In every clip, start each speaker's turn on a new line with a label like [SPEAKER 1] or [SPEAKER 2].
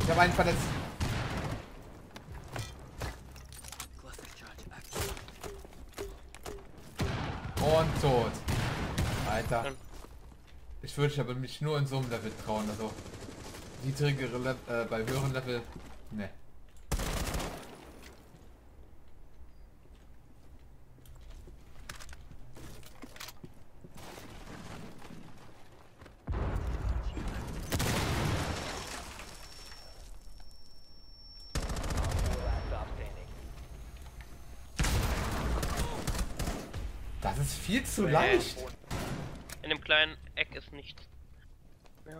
[SPEAKER 1] Ich habe einen verletzt. Und tot. Alter. Ich würde aber mich nur in so einem Level trauen, also niedrigere Level, bei höheren Level, ne. Das ist viel zu leicht.
[SPEAKER 2] In dem kleinen Eck ist nichts. Ja.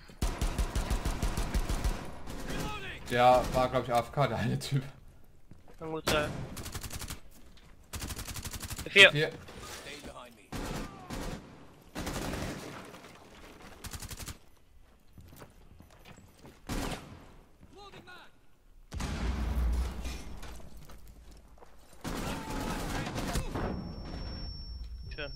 [SPEAKER 1] Der war, glaube ich, AFK, der eine Typ.
[SPEAKER 2] Kann gut sein. 4.
[SPEAKER 1] Hier.
[SPEAKER 2] Schön.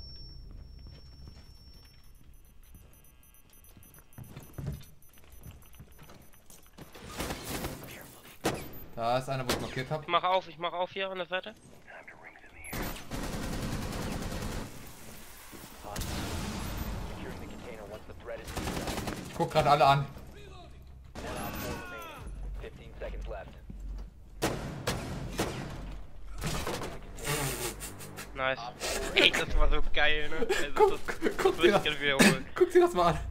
[SPEAKER 1] Da ist einer, wo ich markiert habe.
[SPEAKER 2] Ich mach auf hier an der Seite.
[SPEAKER 1] Ich guck gerade alle an.
[SPEAKER 2] Nice. Ey, das war so geil, ne? Also
[SPEAKER 1] Guck dir das,
[SPEAKER 2] wiederholen.
[SPEAKER 1] guck dir das mal an.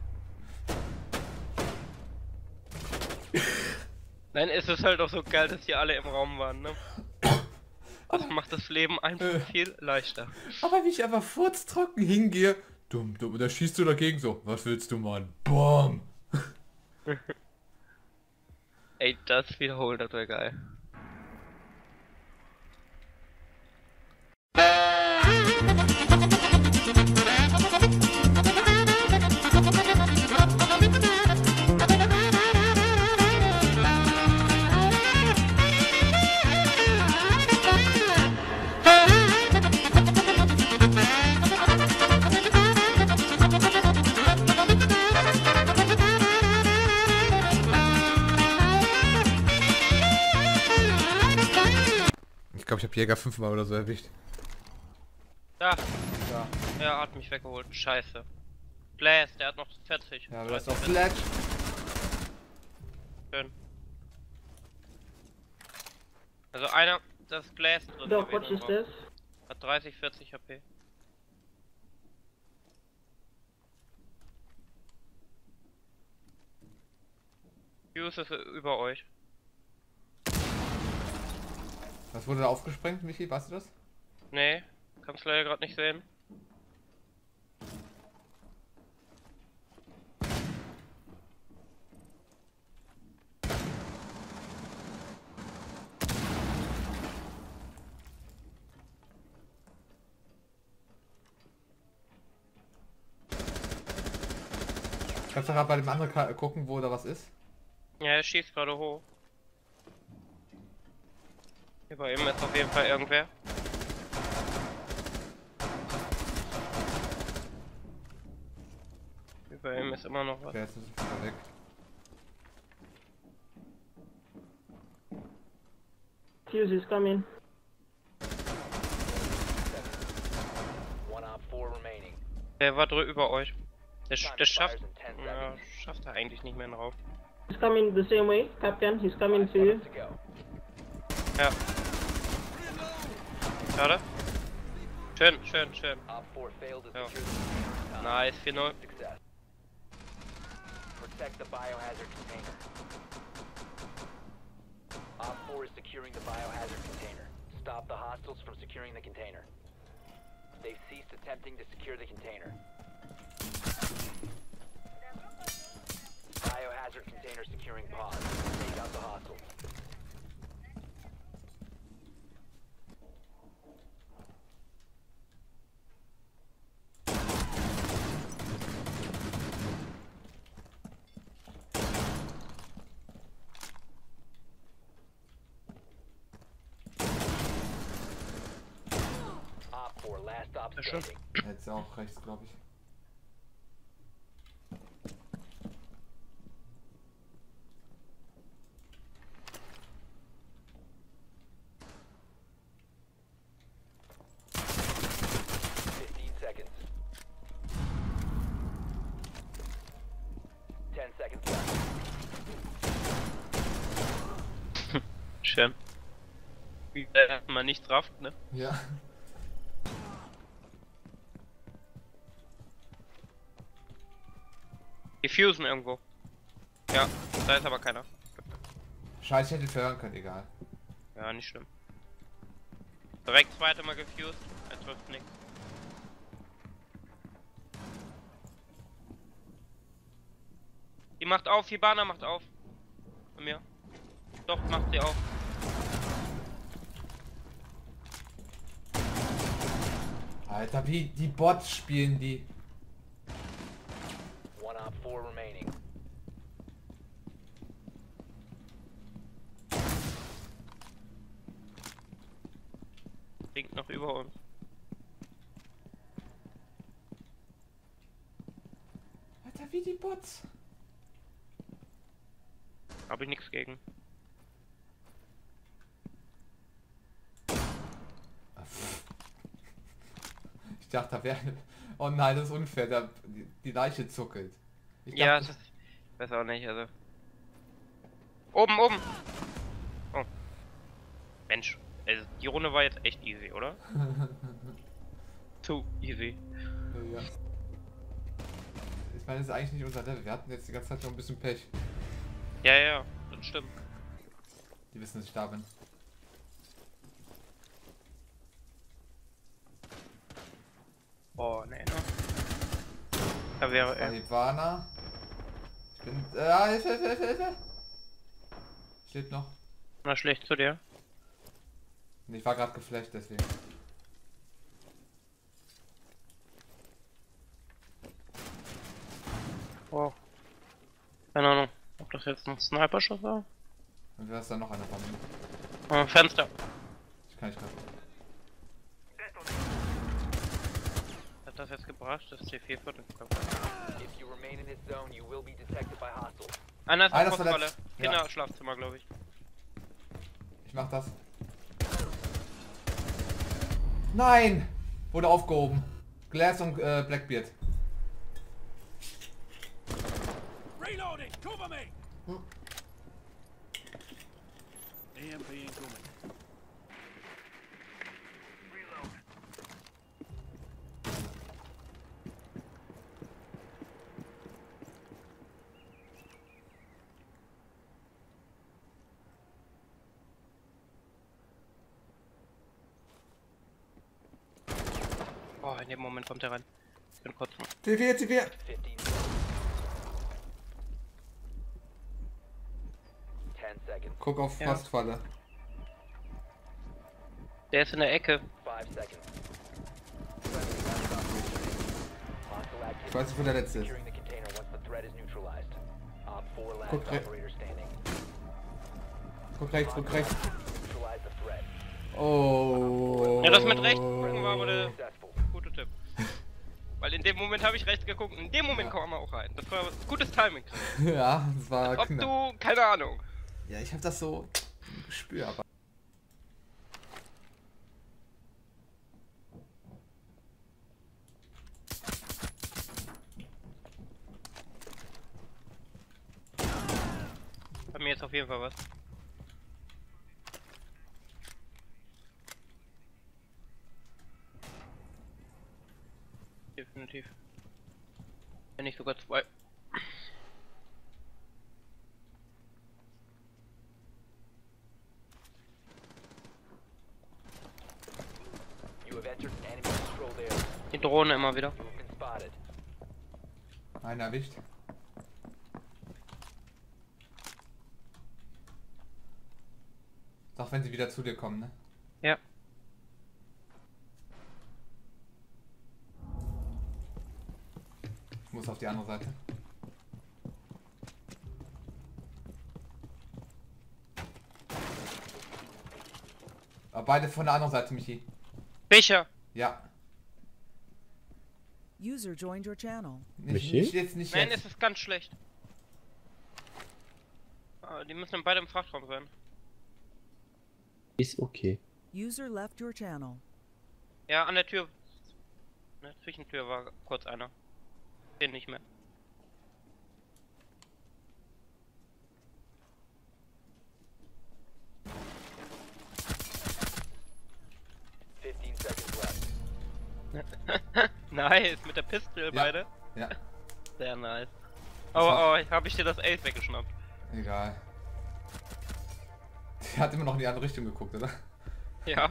[SPEAKER 2] Nein, es ist halt auch so geil, dass die alle im Raum waren, ne? Das macht das Leben einfach viel leichter.
[SPEAKER 1] Aber wie ich einfach furztrocken hingehe, dumm, und da schießt du dagegen so, was willst du, Mann? Boom!
[SPEAKER 2] Ey, das wiederholen, das wäre geil.
[SPEAKER 1] Ich glaube, ich habe Jäger 5-mal oder so erwischt.
[SPEAKER 2] Da,
[SPEAKER 1] Ja,
[SPEAKER 2] er hat mich weggeholt. Scheiße. Blast, der hat noch 40.
[SPEAKER 1] ja, aber das ist auch Sledge.
[SPEAKER 2] Schön. Also einer, das ist Blast drin.
[SPEAKER 3] Doc, what
[SPEAKER 2] gewesen
[SPEAKER 3] is
[SPEAKER 2] auch.
[SPEAKER 3] this?
[SPEAKER 2] Hat 30, 40 HP. Fuse ist über euch.
[SPEAKER 1] Was wurde da aufgesprengt, Michi? Weißt du das?
[SPEAKER 2] Nee, kannst leider gerade nicht sehen.
[SPEAKER 1] Kannst du gerade bei dem anderen gucken, wo da was ist?
[SPEAKER 2] Ja, er schießt gerade hoch. Über ihm ist auf jeden Fall irgendwer. Über ihm ist immer noch was.
[SPEAKER 1] Okay, jetzt ist er weg.
[SPEAKER 3] Fuse is coming.
[SPEAKER 2] Der war über euch. Der schafft. Ja, schafft er eigentlich nicht mehr drauf.
[SPEAKER 3] He's coming the same way, Captain. He's coming to you.
[SPEAKER 2] Ja. Schade. Schön, schön, schön. Ja. Nice, 4-0.
[SPEAKER 4] Protect the biohazard container. Op 4 is securing the biohazard container. Stop the hostiles from securing the container. They've ceased attempting to secure the container. Biohazard container securing pod. Take out the hostiles. Op 4, last stop
[SPEAKER 2] Ja, schon.
[SPEAKER 4] standing.
[SPEAKER 1] Jetzt auch rechts, glaube ich.
[SPEAKER 2] beschweren. Wie man nichts rafft, ne?
[SPEAKER 1] Ja.
[SPEAKER 2] Die fusen irgendwo. Ja, da ist aber keiner.
[SPEAKER 1] Scheiße, ich hätte hören können, egal.
[SPEAKER 2] Ja, nicht schlimm. Direkt zweite Mal gefused, jetzt wird's nix. Die macht auf, Hibana macht auf. Bei mir. Doch, macht sie auf.
[SPEAKER 1] Alter, wie die Bots spielen die.
[SPEAKER 4] One op 4 remaining.
[SPEAKER 2] Klingt noch über uns.
[SPEAKER 1] Alter, wie die Bots.
[SPEAKER 2] Hab ich nichts gegen.
[SPEAKER 1] Ich dachte, da wäre... Oh nein, das ist unfair, die Leiche zuckelt. Ich
[SPEAKER 2] Ja,
[SPEAKER 1] dachte,
[SPEAKER 2] das weiß auch nicht, also. Oben, oben! Oh. Mensch, also die Runde war jetzt echt easy, oder? Too easy.
[SPEAKER 1] ja. Ich meine, das ist eigentlich nicht unser Level. Wir hatten jetzt die ganze Zeit noch ein bisschen Pech.
[SPEAKER 2] Ja, ja, das stimmt.
[SPEAKER 1] Die wissen, dass ich da bin.
[SPEAKER 2] Oh, nee, ne? Da wäre er.
[SPEAKER 1] Ivana. Ich bin... Hilfe, Hilfe, Hilfe, Hilfe! Steht noch.
[SPEAKER 2] Na, schlecht zu dir.
[SPEAKER 1] Ich war gerade geflasht, deswegen.
[SPEAKER 2] Wow. Keine Ahnung, ob das jetzt ein Sniper-Schuss war?
[SPEAKER 1] Und wer ist da noch einer von mir?
[SPEAKER 2] Fenster.
[SPEAKER 1] Ich kann nicht gerade.
[SPEAKER 2] Hat das jetzt gebracht? Das C4 für den Kopf.
[SPEAKER 4] If you remain in this zone, you will be detected by hostiles.
[SPEAKER 2] Einer ist
[SPEAKER 1] Einer
[SPEAKER 2] auf
[SPEAKER 1] ist
[SPEAKER 2] Postfalle.
[SPEAKER 1] verletzt. Ja.
[SPEAKER 2] Kinderschlafzimmer, glaube ich.
[SPEAKER 1] Ich mach das. Nein! Wurde aufgehoben. Glass und Blackbeard.
[SPEAKER 5] Reloading! Cover me! EMP incoming.
[SPEAKER 2] Oh, in dem Moment kommt er rein. Ich bin kurz mal.
[SPEAKER 1] TV, TV!
[SPEAKER 4] 15 10 seconds.
[SPEAKER 1] Guck auf
[SPEAKER 2] Ja.
[SPEAKER 1] Fastfalle.
[SPEAKER 2] Der ist in der Ecke.
[SPEAKER 4] 5 seconds. Friendly last operator. Hostile activity.
[SPEAKER 1] Ich weiß nicht, wo der letzte ist.
[SPEAKER 4] Securing the container once the threat is neutralized. Op 4 last
[SPEAKER 1] Guck,
[SPEAKER 4] operator standing.
[SPEAKER 1] Guck rechts, guck rechts.
[SPEAKER 4] Neutralize the threat.
[SPEAKER 1] Oh.
[SPEAKER 2] Ja, das mit rechts gucken war aber der
[SPEAKER 4] Successful.
[SPEAKER 2] gute Tipp. Weil in dem Moment habe ich rechts geguckt und in dem Moment kommen wir auch rein. Das war gutes Timing.
[SPEAKER 1] Ja, das war
[SPEAKER 2] Ob
[SPEAKER 1] knapp.
[SPEAKER 2] du, keine Ahnung.
[SPEAKER 1] Ja, ich hab das so im Gespür, aber...
[SPEAKER 2] Bei mir ist auf jeden Fall was. Definitiv. Wenn nicht sogar zwei.
[SPEAKER 4] You have entered an enemy controlled area.
[SPEAKER 2] Die Drohne immer wieder.
[SPEAKER 4] You have been spotted.
[SPEAKER 1] Einer erwischt. Doch wenn sie wieder zu dir kommen, ne?
[SPEAKER 2] Ja.
[SPEAKER 1] Ich muss auf die andere Seite. Aber beide von der anderen Seite, Michi.
[SPEAKER 2] Welcher?
[SPEAKER 1] Ja.
[SPEAKER 6] User joined your channel.
[SPEAKER 1] Nicht jetzt, nicht
[SPEAKER 2] Nein,
[SPEAKER 1] jetzt.
[SPEAKER 2] es ist ganz schlecht. Die müssen beide im Frachtraum sein.
[SPEAKER 7] Ist okay.
[SPEAKER 6] User left your channel.
[SPEAKER 2] Ja, an der Tür. In der Zwischentür war kurz einer. Den nicht mehr. Nice, mit der Pistole beide.
[SPEAKER 1] Ja,
[SPEAKER 2] Sehr nice. Oh, hab ich dir das Ace weggeschnappt.
[SPEAKER 1] egal. Der hat immer noch in die andere Richtung geguckt, oder?
[SPEAKER 2] Ja.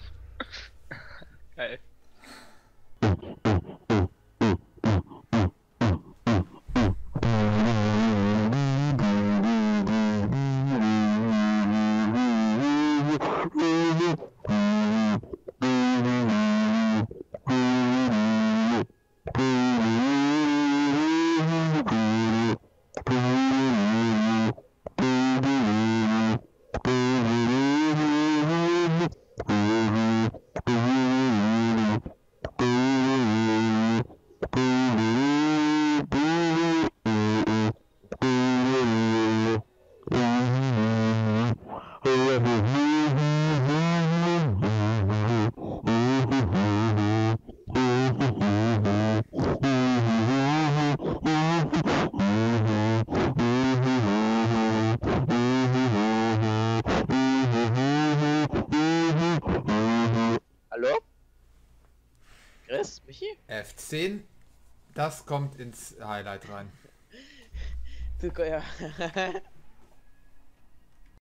[SPEAKER 2] Geil.
[SPEAKER 7] Hallo? Chris? Michi?
[SPEAKER 1] F10, das kommt ins Highlight rein.
[SPEAKER 7] Du, ja.